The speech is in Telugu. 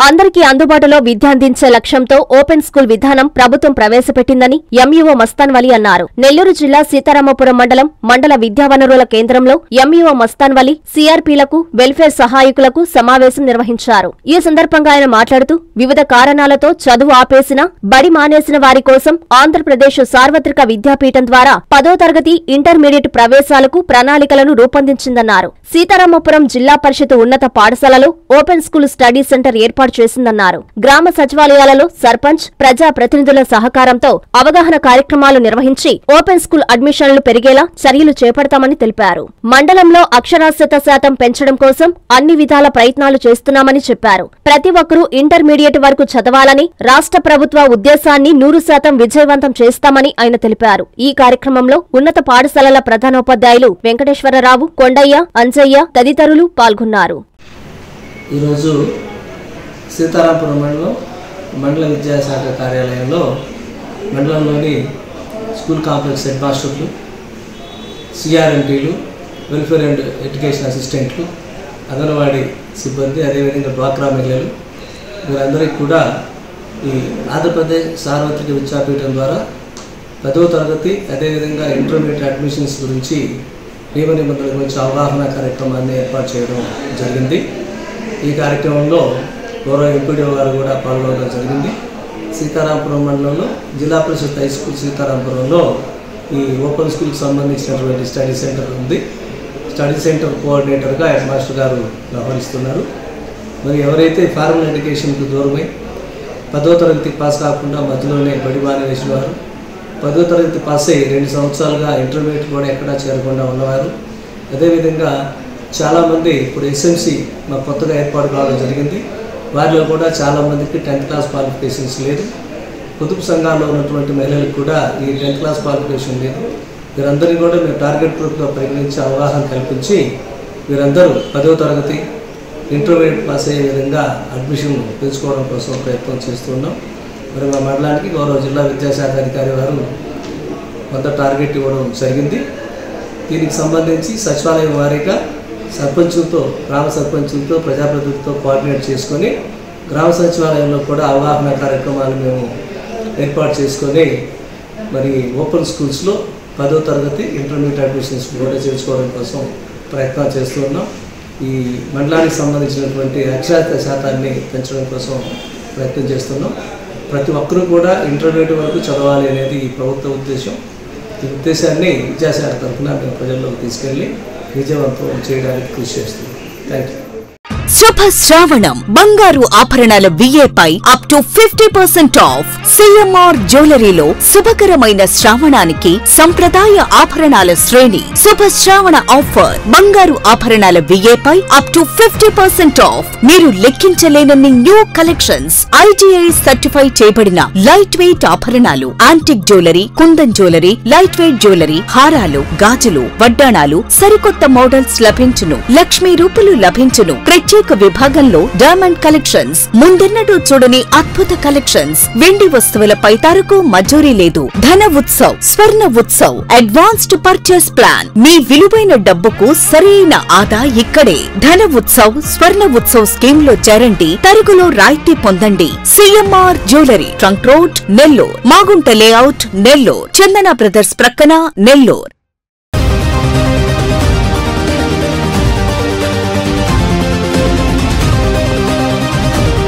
అందరికీ అందుబాటులో విద్య అందించే లక్ష్యంతో ఓపెన్ స్కూల్ విధానం ప్రభుత్వం ప్రవేశపెట్టిందని ఎంఈఓ మస్తాన్ వలి అన్నారు. నెల్లూరు జిల్లా సీతారామపురం మండల విద్యా వనరుల కేంద్రంలో ఎంఈఓ మస్తాన్ వలి సిఆర్పీలకు వెల్ఫేర్ సహాయకులకు సమావేశం నిర్వహించారు. ఈ సందర్భంగా ఆయన మాట్లాడుతూ వివిధ కారణాలతో చదువు ఆపేసిన, బడి మానేసిన వారి కోసం ఆంధ్రప్రదేశ్ సార్వత్రిక విద్యాపీఠం ద్వారా 10వ తరగతి ఇంటర్మీడియట్ ప్రవేశాలకు ప్రణాళికలను రూపొందించిందన్నారు. సీతారామపురం జిల్లా పరిషత్ ఉన్నత పాఠశాలలో ఓపెన్ స్కూల్ స్టడీ సెంటర్ ఏర్పాటు చేసిందన్నారు. గ్రామ సచివాలయాలలో సర్పంచ్, ప్రజా ప్రతినిధుల సహకారంతో అవగాహన కార్యక్రమాలు నిర్వహించి ఓపెన్ స్కూల్ అడ్మిషన్లు పెరిగేలా చర్యలు చేపడతామని తెలిపారు. మండలంలో అక్షరాస్యత శాతం పెంచడం కోసం అన్ని విధాల ప్రయత్నాలు చేస్తున్నామని చెప్పారు. ప్రతి ఒక్కరూ ఇంటర్మీడియట్ వరకు చదవాలని రాష్ట్ర ప్రభుత్వ ఉద్దేశాన్ని 100% విజయవంతం చేస్తామని ఆయన తెలిపారు. ఈ కార్యక్రమంలో ఉన్నత పాఠశాలల ప్రధానోపాధ్యాయులు వెంకటేశ్వరరావు, కొండయ్య, అంజయ్య తదితరులు పాల్గొన్నారు. ఈరోజు సీతారామపురం మండల విద్యాశాఖ కార్యాలయంలో మండలంలోని స్కూల్ కాంప్లెక్స్ హెడ్ మాస్టర్లు, సిఆర్ఎంటీలు, వెల్ఫేర్ అండ్ ఎడ్యుకేషన్ అసిస్టెంట్లు, అంగన్వాడీ సిబ్బంది, అదేవిధంగా డ్వాక్రా మహిళలు వీరందరికీ కూడా ఈ ఆంధ్రప్రదేశ్ సార్వత్రిక విద్యాపీఠం ద్వారా 10వ తరగతి అదేవిధంగా ఇంటర్మీడియట్ అడ్మిషన్స్ గురించి నియమ నిబంధనల గురించి అవగాహన కార్యక్రమాన్ని ఏర్పాటు చేయడం జరిగింది. ఈ కార్యక్రమంలో గౌరవ ఎంపీడీఓ గారు కూడా పాల్గొనడం జరిగింది. సీతారామపురం మండలంలో జిల్లా పరిషత్ హై స్కూల్ సీతారామపురంలో ఈ ఓపెన్ స్కూల్కి సంబంధించినటువంటి స్టడీ సెంటర్ ఉంది. స్టడీ సెంటర్ కోఆర్డినేటర్గా హెడ్ మాస్టర్ గారు వ్యవహరిస్తున్నారు. మరి ఎవరైతే ఫార్మల్ ఎడ్యుకేషన్కి దూరమై 10వ తరగతి పాస్ కాకుండా మధ్యలోనే బడి మానేసిన వారు, 10వ తరగతి పాస్ అయ్యి 2 సంవత్సరాలుగా ఇంటర్మీడియట్ కూడా ఎక్కడా చేరకుండా ఉన్నవారు, అదేవిధంగా చాలామంది ఇప్పుడు ఎస్ఎంసీ మాకు కొత్తగా ఏర్పాటు కావడం జరిగింది. వారిలో కూడా చాలామందికి 10th క్లాస్ క్వాలిఫికేషన్స్ లేదు. పొదుపు సంఘాల్లో ఉన్నటువంటి మహిళలకు కూడా ఈ 10th క్లాస్ క్వాలిఫికేషన్ లేదు. వీరందరినీ కూడా మేము టార్గెట్ గ్రూప్గా పరిగణించి అవగాహన కల్పించి వీరందరూ 10వ తరగతి ఇంటర్మీడియట్ పాస్ అయ్యే విధంగా అడ్మిషన్ పెంచుకోవడం కోసం ప్రయత్నం చేస్తున్నాం. మరి మా మండలానికి గౌరవ జిల్లా విద్యాశాఖ అధికారి వారు కొంత టార్గెట్ ఇవ్వడం జరిగింది. దీనికి సంబంధించి సచివాలయం వారీగా సర్పంచులతో, గ్రామ సర్పంచులతో, ప్రజాప్రతినిధులతో కోఆర్డినేట్ చేసుకొని గ్రామ సచివాలయంలో కూడా అవగాహన కార్యక్రమాలు మేము ఏర్పాటు చేసుకొని మరి ఓపెన్ స్కూల్స్లో 10వ తరగతి ఇంటర్మీడియట్ అడ్మిషన్స్ కూడా చేర్చుకోవడం కోసం ప్రయత్నం చేస్తున్నాం. ఈ మండలానికి సంబంధించినటువంటి అక్షరాస్యత శాతాన్ని పెంచడం కోసం ప్రయత్నం చేస్తున్నాం. ప్రతి ఒక్కరూ కూడా ఇంటర్మీడియట్ వరకు చదవాలి అనేది ఈ ప్రభుత్వ ఉద్దేశం. ఈ ఉద్దేశాన్ని విద్యాశాఖ తరఫున మేము ప్రజల్లోకి తీసుకెళ్లి విజయవంతం చేయడానికి కృషి చేస్తున్నాం. Thank you. శుభ శ్రావణం బంగారు ఆభరణాల విఏపై అప్ టు 50% ఆఫ్. సిఎంఆర్ జ్యువెలరీలో శుభకరమైన శ్రావణానికి సంప్రదాయ ఆభరణాల శ్రేణి. శుభ శ్రావణ ఆఫర్ బంగారు ఆభరణాల విఏపై అప్ టు 50% ఆఫ్. మీరు లెక్కించలేనన్ని న్యూ కలెక్షన్స్, ఐటీఐ సర్టిఫై చేయబడిన లైట్ వెయిట్ ఆభరణాలు, antique jewellery, kundan jewellery, light weight jewellery, హారాలు, గాజులు, వడ్డాణాలు, సరికొత్త మోడల్స్ లభించును. లక్ష్మీ రూపులు లభించును. ప్రత్యేక విభాగంలో డైమండ్ కలెక్షన్స్, ముందెన్నడూ చూడని అద్భుత కలెక్షన్స్. వెండి వస్తువులపై తరకు మజూరీ లేదు. Dhana Utsav, Swarna Utsav, advanced purchase plan. మీ విలువైన డబ్బుకు సరైన ఆదా ఇక్కడే. ధన ఉత్సవ్, స్వర్ణ ఉత్సవ్ స్కీమ్ లో చేరండి. తరుగులో రాయితీ పొందండి. CMR jewellery, trunk road, Nellore. Magunta layout, Nellore. Chandana brothers ప్రక్కన, నెల్లూరు.